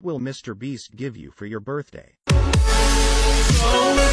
will Mr. Beast give you for your birthday?